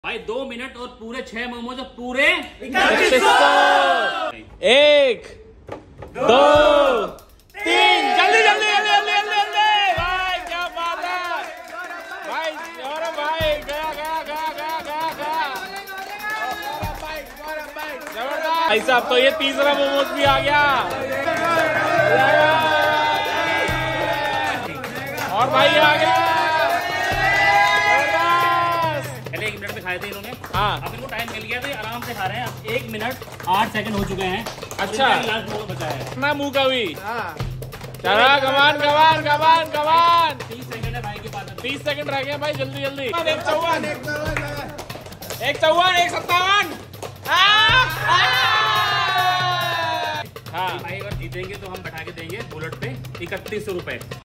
भाई 2 मिनट और पूरे 6 मोमोज पूरे 3100। 1 2 3 जल्दी जल्दी जल्दी जल्दी जल्दी भाई, क्या बात है भाई। और भाई गया गया गया गया गया गया जबरदस्त भाई साहब। तो ये तीसरा मोमोज भी आ गया और भाई आ गया। पहले 1 मिनट में खाए थे इन्होंने। हाँ, अब इनको टाइम मिल गया तो आराम से खा रहे हैं। 1 मिनट 8 सेकंड हो चुके हैं। अच्छा, लास्ट मोमो बचा है मैं मुंह का भी चला। कमान कमान कमान कमान 30 सेकंड है भाई के पास। 30 सेकंड रह गए भाई, जल्दी जल्दी। 154 154 157। हाँ भाई अगर जीतेंगे तो हम बैठा के देंगे बुलेट पे 3100 रुपए।